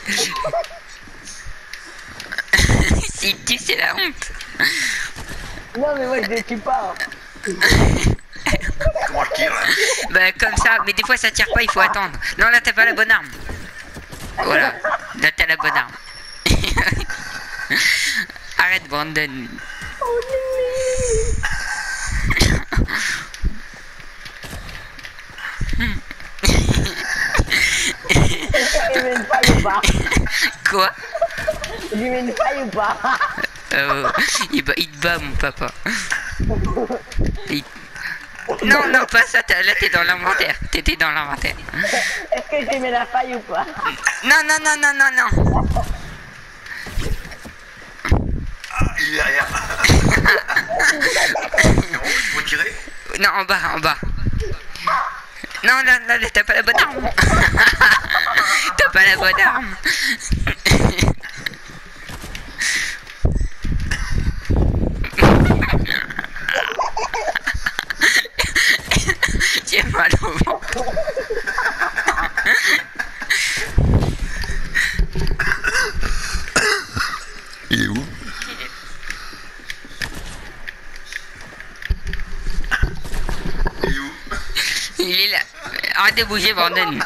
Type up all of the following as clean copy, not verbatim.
S'il tue, c'est la honte. Non, mais moi je les tue pas. Comment je tire là? Bah comme ça, mais des fois ça tire pas, il faut attendre. Non, là t'as pas la bonne arme. Voilà, là t'as la bonne arme. Arrête Brandon. Il met une faille ou pas? Quoi? Il lui met une faille ou pas? Il te bat mon papa. Il- Non, non, pas ça, là t'es dans l'inventaire. T'étais dans l'inventaire. Est-ce que j'ai mis la faille ou pas? Non, non, non, non, non, non. Ah, il est derrière. C'est bon, je peux tirer? Non, en bas, en bas. Non, là, là, t'as pas la bonne arme. T'as pas la bonne arme. J'ai mal au ventre. Il est où? Il est où? Il est là. Arrête de bouger, Brandon.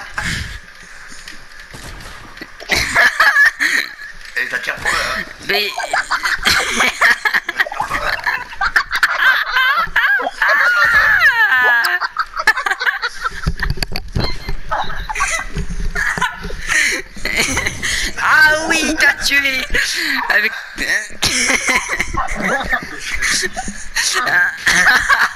Et ça tire pas là. Mais... Ah oui, il t'a tué avec...